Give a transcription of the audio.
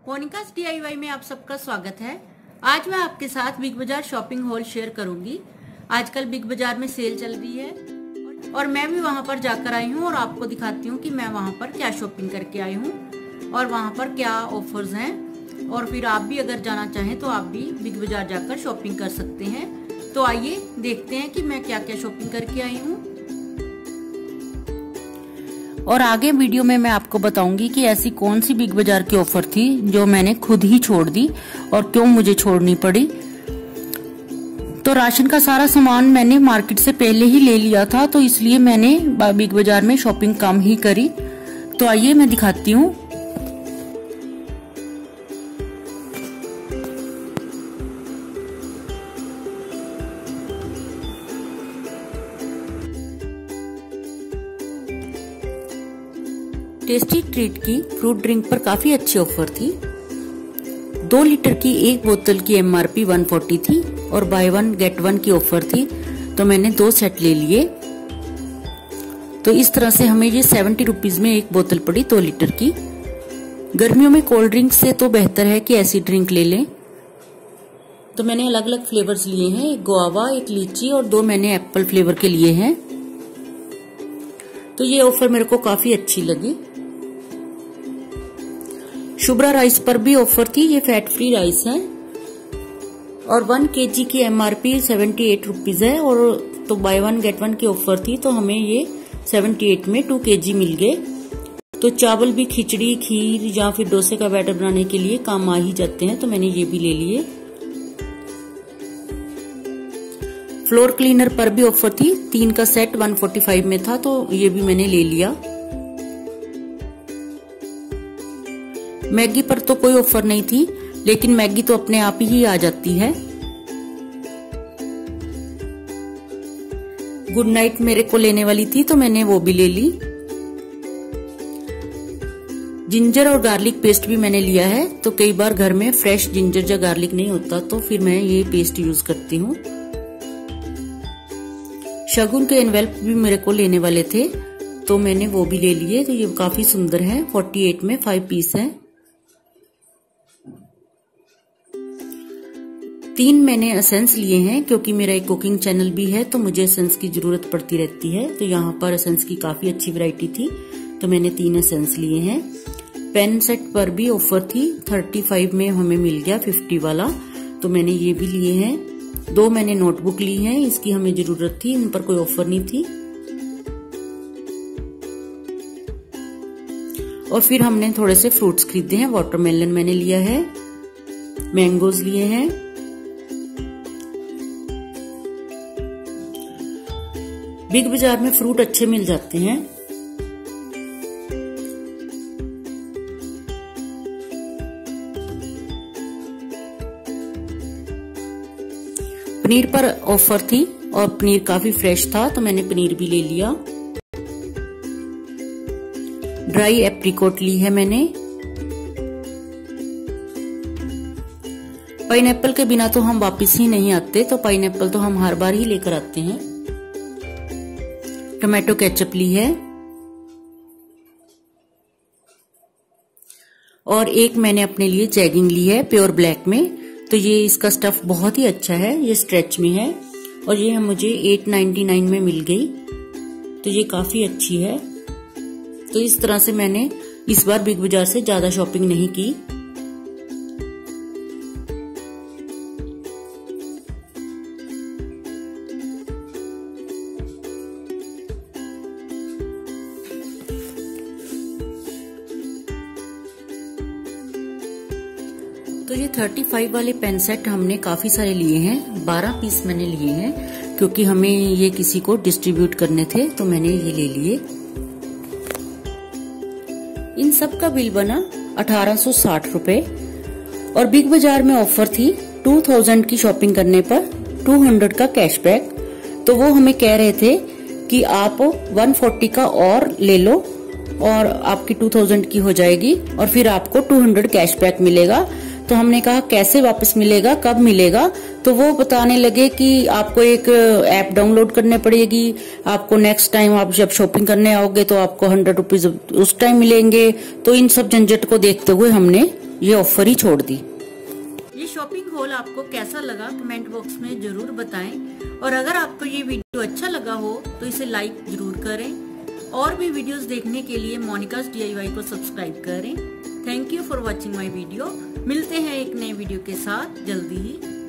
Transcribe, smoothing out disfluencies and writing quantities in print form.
मोनिकाज़ DIY में आप सबका स्वागत है। आज मैं आपके साथ बिग बाजार शॉपिंग हॉल शेयर करूंगी। आजकल बिग बाजार में सेल चल रही है और मैं भी वहां पर जाकर आई हूं और आपको दिखाती हूं कि मैं वहां पर क्या शॉपिंग करके आई हूं और वहां पर क्या ऑफर्स हैं। और फिर आप भी अगर जाना चाहें तो आप भी बिग बाजार जाकर शॉपिंग कर सकते हैं। तो आइए देखते हैं कि मैं क्या क्या शॉपिंग करके आई हूँ। और आगे वीडियो में मैं आपको बताऊंगी कि ऐसी कौन सी बिग बाजार की ऑफर थी जो मैंने खुद ही छोड़ दी और क्यों मुझे छोड़नी पड़ी। तो राशन का सारा सामान मैंने मार्केट से पहले ही ले लिया था, तो इसलिए मैंने बिग बाजार में शॉपिंग कम ही करी। तो आइए मैं दिखाती हूँ। टेस्टी ट्रीट की फ्रूट ड्रिंक पर काफी अच्छी ऑफर थी। 2 लीटर की एक बोतल की MRP 140 थी और बाय 1 गेट 1 की ऑफर थी, तो मैंने 2 सेट ले लिए। तो इस तरह से हमें ये 70 रुपीज में एक बोतल पड़ी 2 लीटर की। गर्मियों में कोल्ड ड्रिंक से तो बेहतर है कि ऐसी ड्रिंक ले लें। तो मैंने अलग अलग फ्लेवर्स लिए हैं, एक गुआवा, एक लीची और 2 मैंने एप्पल फ्लेवर के लिए हैं। तो ये ऑफर मेरे को काफी अच्छी लगी। शुभ्रा राइस पर भी ऑफर थी, ये फैट फ्री राइस है और 1 kg की MRP 78 रुपीज है और तो बाय 1 गेट 1 की ऑफर थी, तो हमें ये 78 में 2 kg मिल गए। तो चावल भी खिचड़ी, खीर या फिर डोसे का बैटर बनाने के लिए काम आ ही जाते हैं, तो मैंने ये भी ले लिए। फ्लोर क्लीनर पर भी ऑफर थी, 3 का सेट 145 में था, तो ये भी मैंने ले लिया। मैगी पर तो कोई ऑफर नहीं थी, लेकिन मैगी तो अपने आप ही आ जाती है। गुड नाइट मेरे को लेने वाली थी, तो मैंने वो भी ले ली। जिंजर और गार्लिक पेस्ट भी मैंने लिया है, तो कई बार घर में फ्रेश जिंजर या गार्लिक नहीं होता, तो फिर मैं ये पेस्ट यूज करती हूँ। शगुन के एनवेल्प भी मेरे को लेने वाले थे, तो मैंने वो भी ले लिए। तो ये काफी सुंदर है, 48 में 5 पीस है। 3 मैंने एसेंस लिए हैं, क्योंकि मेरा एक कुकिंग चैनल भी है, तो मुझे एसेंस की जरूरत पड़ती रहती है। तो यहाँ पर एसेंस की काफी अच्छी वैरायटी थी, तो मैंने 3 एसेंस लिए हैं। पेन सेट पर भी ऑफर थी, 35 में हमें मिल गया 50 वाला, तो मैंने ये भी लिए हैं। 2 मैंने नोटबुक ली हैं, इसकी हमें जरूरत थी, इन पर कोई ऑफर नहीं थी। और फिर हमने थोड़े से फ्रूट्स खरीदे हैं। वाटरमेलन मैंने लिया है, मैंगोज लिए हैं, बिग बाजार में फ्रूट अच्छे मिल जाते हैं। पनीर पर ऑफर थी और पनीर काफी फ्रेश था, तो मैंने पनीर भी ले लिया। ड्राई एप्रिकॉट ली है मैंने। पाइनएप्पल के बिना तो हम वापस ही नहीं आते, तो पाइनएप्पल तो हम हर बार ही लेकर आते हैं। टोमेटो केचप ली है और एक मैंने अपने लिए जैगिंग ली है प्योर ब्लैक में। तो ये इसका स्टफ बहुत ही अच्छा है, ये स्ट्रेच में है और ये मुझे 8.99 में मिल गई, तो ये काफी अच्छी है। तो इस तरह से मैंने इस बार बिग बाजार से ज्यादा शॉपिंग नहीं की। तो ये 35 वाले पेन सेट हमने काफी सारे लिए हैं, 12 पीस मैंने लिए हैं, क्योंकि हमें ये किसी को डिस्ट्रीब्यूट करने थे, तो मैंने ये ले लिए। इन सब का बिल बना 1860 रुपए और बिग बाजार में ऑफर थी 2000 की शॉपिंग करने पर 200 का कैशबैक। तो वो हमें कह रहे थे कि आप 140 का और ले लो और आपकी 2000 की हो जाएगी और फिर आपको 200 कैशबैक मिलेगा। तो हमने कहा कैसे वापस मिलेगा, कब मिलेगा? तो वो बताने लगे कि आपको एक ऐप डाउनलोड करने पड़ेगी, आपको नेक्स्ट टाइम आप जब शॉपिंग करने आओगे तो आपको 100 रुपीज उस टाइम मिलेंगे। तो इन सब झंझट को देखते हुए हमने ये ऑफर ही छोड़ दी। ये शॉपिंग हॉल आपको कैसा लगा कमेंट बॉक्स में जरूर बताएं, और अगर आपको ये वीडियो अच्छा लगा हो तो इसे लाइक जरूर करें। और भी वीडियोस देखने के लिए मोनिकाज़ DIY को सब्सक्राइब करें। Thank you for watching my video. मिलते हैं एक नए वीडियो के साथ जल्दी ही।